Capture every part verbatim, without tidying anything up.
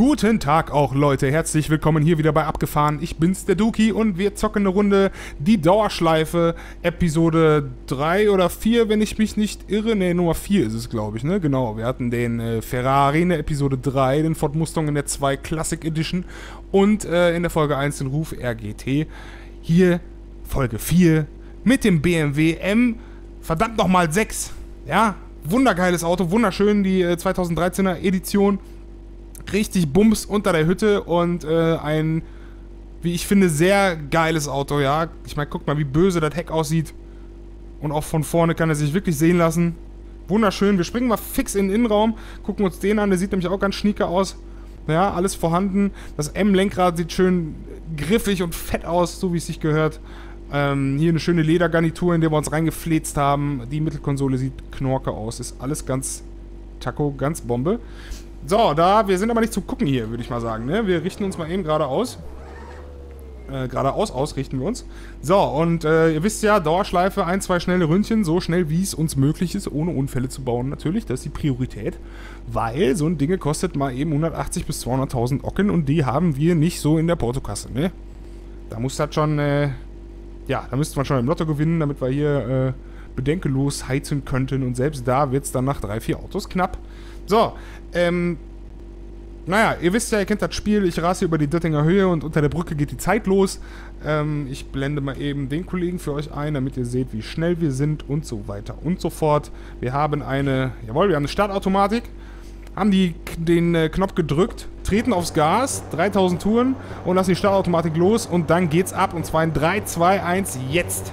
Guten Tag auch, Leute. Herzlich willkommen hier wieder bei Abgefahren. Ich bin's, der Duki, und wir zocken eine Runde die Dauerschleife, Episode drei oder vier, wenn ich mich nicht irre. Ne, Nummer vier ist es, glaube ich, ne? Genau, wir hatten den äh, Ferrari in der Episode drei, den Ford Mustang in der zwei Classic Edition und äh, in der Folge eins den Ruf R G T. Hier Folge vier mit dem B M W M, verdammt nochmal sechs. Ja, wundergeiles Auto, wunderschön, die äh, zweitausenddreizehner Edition. Richtig Bums unter der Hütte und äh, ein, wie ich finde, sehr geiles Auto, ja. Ich meine, guck mal, wie böse das Heck aussieht. Und auch von vorne kann er sich wirklich sehen lassen. Wunderschön. Wir springen mal fix in den Innenraum, gucken uns den an. Der sieht nämlich auch ganz schnieke aus. Ja, alles vorhanden. Das M-Lenkrad sieht schön griffig und fett aus, so wie es sich gehört. Ähm, hier eine schöne Ledergarnitur, in der wir uns reingefläzt haben. Die Mittelkonsole sieht knorke aus. Ist alles ganz Taco, ganz Bombe. So, da, wir sind aber nicht zu gucken hier, würde ich mal sagen, ne? Wir richten uns mal eben geradeaus. Äh, geradeaus ausrichten wir uns. So, und äh, ihr wisst ja, Dauerschleife, ein, zwei schnelle Ründchen, so schnell wie es uns möglich ist, ohne Unfälle zu bauen, natürlich, das ist die Priorität. Weil so ein Ding kostet mal eben hundertachtzig bis zweihunderttausend Ocken und die haben wir nicht so in der Portokasse, ne? Da muss das schon, äh, ja, da müsste man schon im Lotto gewinnen, damit wir hier äh, bedenkenlos heizen könnten, und selbst da wird es dann nach drei, vier Autos knapp. So, ähm, naja, ihr wisst ja, ihr kennt das Spiel, ich rase hier über die Döttinger Höhe und unter der Brücke geht die Zeit los. Ähm, ich blende mal eben den Kollegen für euch ein, damit ihr seht, wie schnell wir sind und so weiter und so fort. Wir haben eine, jawohl, wir haben eine Startautomatik, haben die, den äh, Knopf gedrückt, treten aufs Gas, dreitausend Touren und lassen die Startautomatik los und dann geht's ab, und zwar in drei, zwei, eins, jetzt!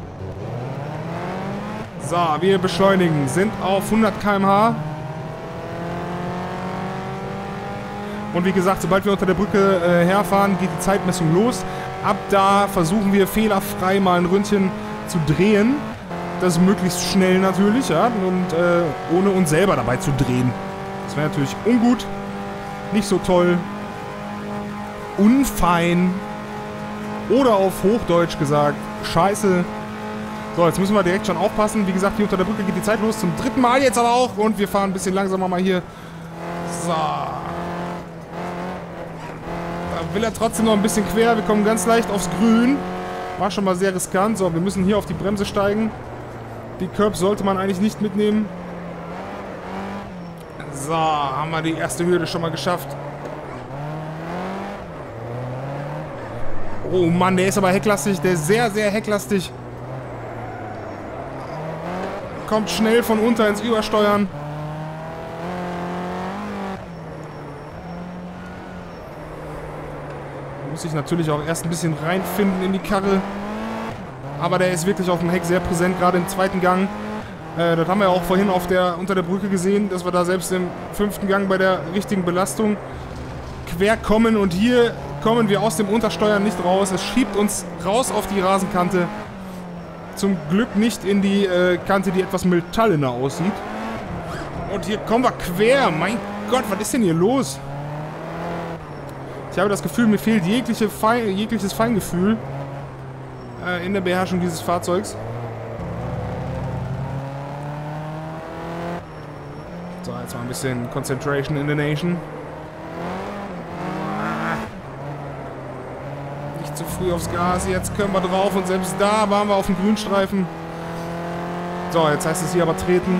So, wir beschleunigen, sind auf hundert Kilometer pro Stunde. Und wie gesagt, sobald wir unter der Brücke äh, herfahren, geht die Zeitmessung los. Ab da versuchen wir fehlerfrei mal ein Ründchen zu drehen. Das ist möglichst schnell natürlich, ja, und äh, ohne uns selber dabei zu drehen. Das wäre natürlich ungut, nicht so toll, unfein oder auf Hochdeutsch gesagt, scheiße. So, jetzt müssen wir direkt schon aufpassen. Wie gesagt, hier unter der Brücke geht die Zeit los, zum dritten Mal jetzt aber auch. Und wir fahren ein bisschen langsamer mal hier. So. Will er trotzdem noch ein bisschen quer. Wir kommen ganz leicht aufs Grün. War schon mal sehr riskant. So, wir müssen hier auf die Bremse steigen. Die Curbs sollte man eigentlich nicht mitnehmen. So, haben wir die erste Hürde schon mal geschafft. Oh Mann, der ist aber hecklastig. Der ist sehr, sehr hecklastig. Kommt schnell von unter ins Übersteuern. Muss ich natürlich auch erst ein bisschen reinfinden in die Karre. Aber der ist wirklich auf dem Heck sehr präsent, gerade im zweiten Gang. Äh, das haben wir auch vorhin auf der, unter der Brücke gesehen, dass wir da selbst im fünften Gang bei der richtigen Belastung quer kommen. Und hier kommen wir aus dem Untersteuern nicht raus. Es schiebt uns raus auf die Rasenkante. Zum Glück nicht in die äh, Kante, die etwas metallener aussieht. Und hier kommen wir quer. Mein Gott, was ist denn hier los? Ich habe das Gefühl, mir fehlt jegliche Fein, jegliches Feingefühl äh, in der Beherrschung dieses Fahrzeugs. So, jetzt mal ein bisschen Concentration in the Nation. Nicht zu früh aufs Gas, jetzt können wir drauf, und selbst da waren wir auf dem Grünstreifen. So, jetzt heißt es hier aber treten.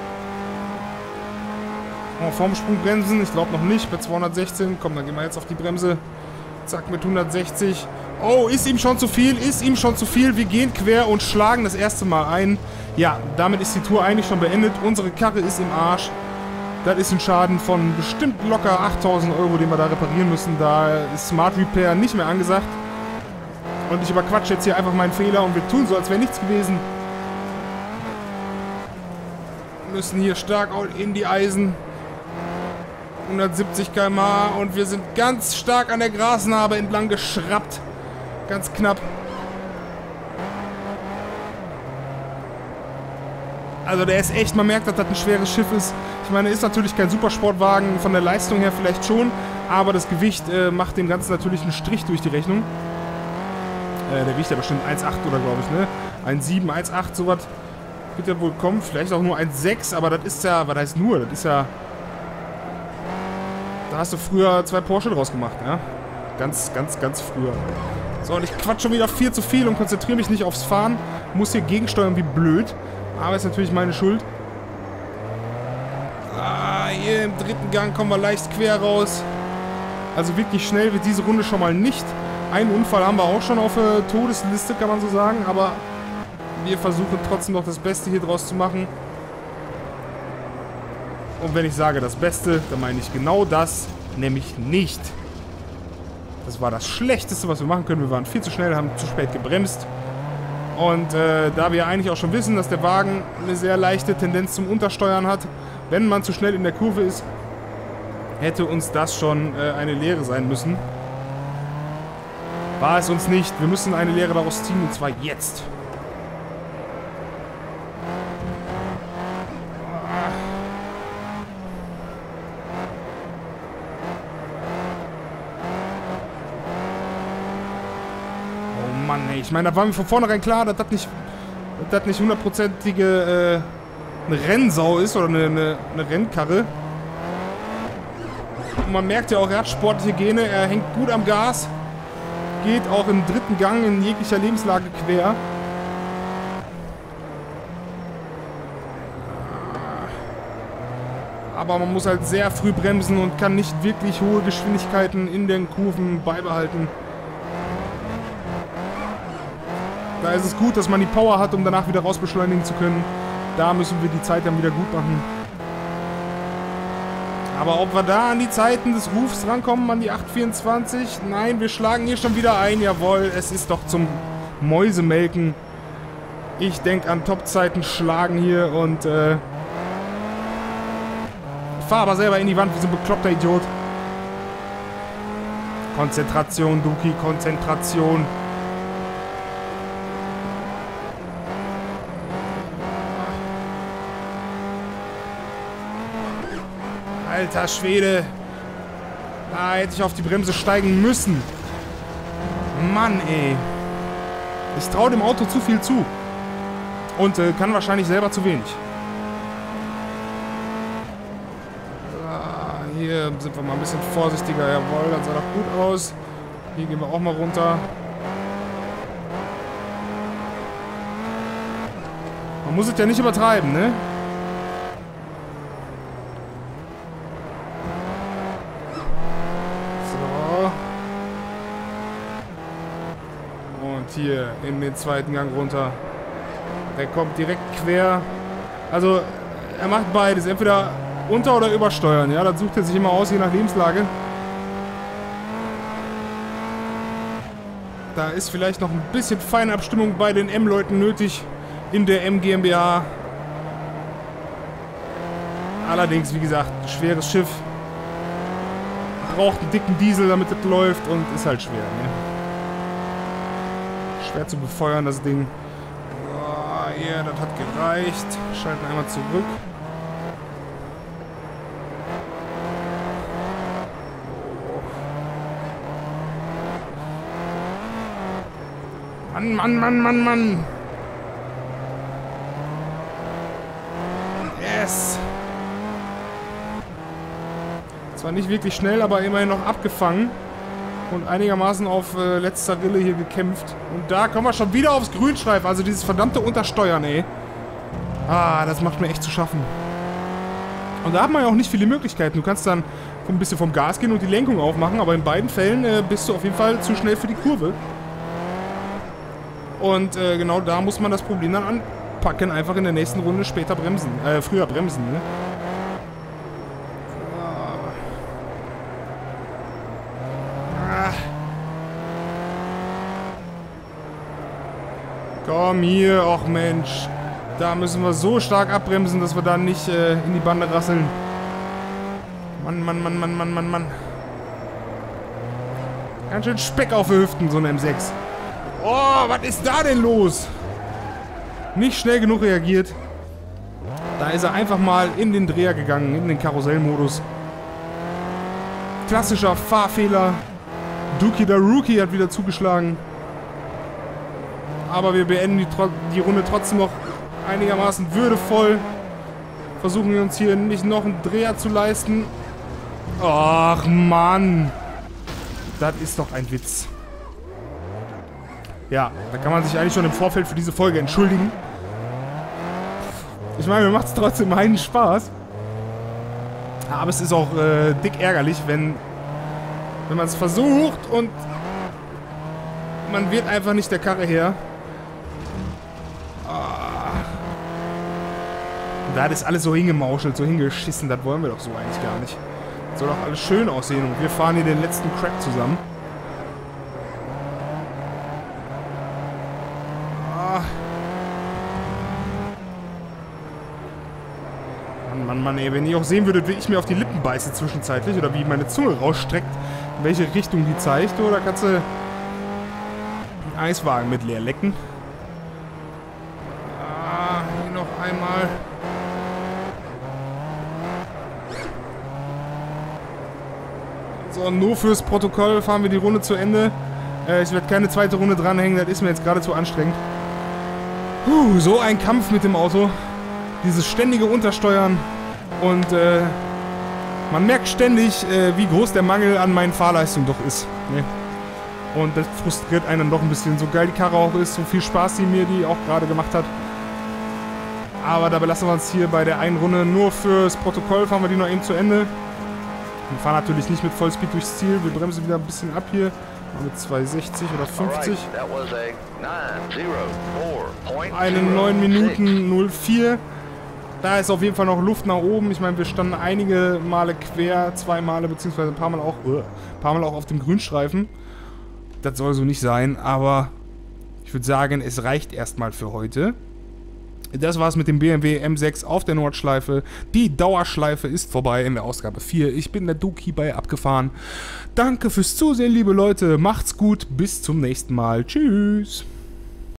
Oh, vorm Sprung bremsen, ich glaube noch nicht, bei zweihundertsechzehn. Komm, dann gehen wir jetzt auf die Bremse. Zack, mit hundertsechzig. Oh, ist ihm schon zu viel, ist ihm schon zu viel. Wir gehen quer und schlagen das erste Mal ein. Ja, damit ist die Tour eigentlich schon beendet. Unsere Karre ist im Arsch. Das ist ein Schaden von bestimmt locker achttausend Euro, den wir da reparieren müssen. Da ist Smart Repair nicht mehr angesagt. Und ich überquatsche jetzt hier einfach meinen Fehler und wir tun so, als wäre nichts gewesen. Wir müssen hier stark in die Eisen. hundertsiebzig Kilometer pro Stunde und wir sind ganz stark an der Grasnarbe entlang geschraubt. Ganz knapp. Also der ist echt, man merkt, dass das ein schweres Schiff ist. Ich meine, ist natürlich kein Supersportwagen, von der Leistung her vielleicht schon, aber das Gewicht äh, macht dem Ganzen natürlich einen Strich durch die Rechnung. Äh, der wiegt ja bestimmt eins Komma acht oder glaube ich, ne? eins Komma sieben, eins Komma acht, sowas wird ja wohl kommen. Vielleicht auch nur eins Komma sechs, aber das ist ja, was heißt nur? Das ist ja... Da hast du früher zwei Porsche draus gemacht, ja? Ganz, ganz, ganz früher. So, und ich quatsch schon wieder viel zu viel und konzentriere mich nicht aufs Fahren. Muss hier gegensteuern wie blöd. Aber ist natürlich meine Schuld. Ah, hier im dritten Gang kommen wir leicht quer raus. Also wirklich schnell wird diese Runde schon mal nicht. Einen Unfall haben wir auch schon auf der Todesliste, kann man so sagen. Aber wir versuchen trotzdem noch das Beste hier draus zu machen. Und wenn ich sage das Beste, dann meine ich genau das, nämlich nicht. Das war das Schlechteste, was wir machen können. Wir waren viel zu schnell, haben zu spät gebremst. Und äh, da wir eigentlich auch schon wissen, dass der Wagen eine sehr leichte Tendenz zum Untersteuern hat, wenn man zu schnell in der Kurve ist, hätte uns das schon äh, eine Lehre sein müssen. War es uns nicht. Wir müssen eine Lehre daraus ziehen, und zwar jetzt. Mann, ey. Ich meine, da war mir von vornherein klar, dass das nicht, dass das nicht hundertprozentige äh, eine Rennsau ist oder eine, eine, eine Rennkarre. Und man merkt ja auch, er hat sportliche Gene, er hängt gut am Gas, geht auch im dritten Gang in jeglicher Lebenslage quer. Aber man muss halt sehr früh bremsen und kann nicht wirklich hohe Geschwindigkeiten in den Kurven beibehalten. Da ist es gut, dass man die Power hat, um danach wieder rausbeschleunigen zu können. Da müssen wir die Zeit dann wieder gut machen. Aber ob wir da an die Zeiten des Rufs rankommen, an die acht vierundzwanzig? Nein, wir schlagen hier schon wieder ein. Jawohl, es ist doch zum Mäusemelken. Ich denke an Topzeiten schlagen hier und äh... ich fahre aber selber in die Wand wie so ein bekloppter Idiot. Konzentration, Duki, Konzentration. Alter Schwede. Da hätte ich auf die Bremse steigen müssen. Mann, ey. Ich traue dem Auto zu viel zu. Und äh, kann wahrscheinlich selber zu wenig. Ah, hier sind wir mal ein bisschen vorsichtiger. Jawohl, das sah doch gut aus. Hier gehen wir auch mal runter. Man muss es ja nicht übertreiben, ne? Hier in den zweiten Gang runter. Der kommt direkt quer. Also, er macht beides. Entweder unter- oder übersteuern. Ja, das sucht er sich immer aus, je nach Lebenslage. Da ist vielleicht noch ein bisschen Feinabstimmung bei den M-Leuten nötig in der M GmbH. Allerdings, wie gesagt, schweres Schiff. Braucht einen dicken Diesel, damit es läuft und ist halt schwer, ne? Schwer zu befeuern, das Ding. Oh, yeah, das hat gereicht. Schalten einmal zurück. Mann, Mann, Mann, Mann, Mann. Yes. Zwar nicht wirklich schnell, aber immerhin noch abgefangen. Und einigermaßen auf äh, letzter Rille hier gekämpft. Und da kommen wir schon wieder aufs Grünstreifen. Also dieses verdammte Untersteuern, ey. Ah, das macht mir echt zu schaffen. Und da hat man ja auch nicht viele Möglichkeiten. Du kannst dann ein bisschen vom Gas gehen und die Lenkung aufmachen. Aber in beiden Fällen äh, bist du auf jeden Fall zu schnell für die Kurve. Und äh, genau da muss man das Problem dann anpacken. Einfach in der nächsten Runde später bremsen. Äh, früher bremsen, ne? Komm hier, och Mensch. Da müssen wir so stark abbremsen, dass wir da nicht äh, in die Bande rasseln. Mann, Mann, Mann, Mann, Mann, Mann, Mann. Ganz schön Speck auf die Hüften, so ein M sechs. Oh, was ist da denn los? Nicht schnell genug reagiert. Da ist er einfach mal in den Dreher gegangen, in den Karussellmodus. Klassischer Fahrfehler. Duki der Rookie hat wieder zugeschlagen. Aber wir beenden die, die Runde trotzdem noch einigermaßen würdevoll. Versuchen wir uns hier nicht noch einen Dreher zu leisten. Ach, Mann. Das ist doch ein Witz. Ja, da kann man sich eigentlich schon im Vorfeld für diese Folge entschuldigen. Ich meine, mir macht es trotzdem einen Spaß. Aber es ist auch äh, dick ärgerlich, wenn, wenn man es versucht und man wird einfach nicht der Karre her. Ah. Da hat es alles so hingemauschelt, so hingeschissen. Das wollen wir doch so eigentlich gar nicht. Das soll doch alles schön aussehen und wir fahren hier den letzten Crack zusammen. Ah. Mann, Mann, Mann, ey. Wenn ihr auch sehen würdet, wie ich mir auf die Lippen beiße zwischenzeitlich oder wie meine Zunge rausstreckt, in welche Richtung die zeigt, oder kannst du einen Eiswagen mit leer lecken. Ah, hier noch einmal. So, nur fürs Protokoll fahren wir die Runde zu Ende. Äh, ich werde keine zweite Runde dranhängen, das ist mir jetzt gerade zu anstrengend. Puh, so ein Kampf mit dem Auto. Dieses ständige Untersteuern. Und äh, man merkt ständig, äh, wie groß der Mangel an meinen Fahrleistungen doch ist. Ne? Und das frustriert einen dann doch ein bisschen. So geil die Karre auch ist, so viel Spaß die mir die auch gerade gemacht hat. Aber da belassen wir uns hier bei der einen Runde nur fürs Protokoll. Fahren wir die noch eben zu Ende. Wir fahren natürlich nicht mit Vollspeed durchs Ziel. Wir bremsen wieder ein bisschen ab hier. Mit zwei sechzig oder fünfzig. Eine neun Minuten null vier. Da ist auf jeden Fall noch Luft nach oben. Ich meine, wir standen einige Male quer, zwei Male, beziehungsweise ein paar Mal auch, uh, ein paar Mal auch auf dem Grünstreifen. Das soll so nicht sein, aber ich würde sagen, es reicht erstmal für heute. Das war's mit dem B M W M sechs auf der Nordschleife. Die Dauerschleife ist vorbei in der Ausgabe vier. Ich bin der Duki bei Abgefahren. Danke fürs Zusehen, liebe Leute. Macht's gut. Bis zum nächsten Mal. Tschüss.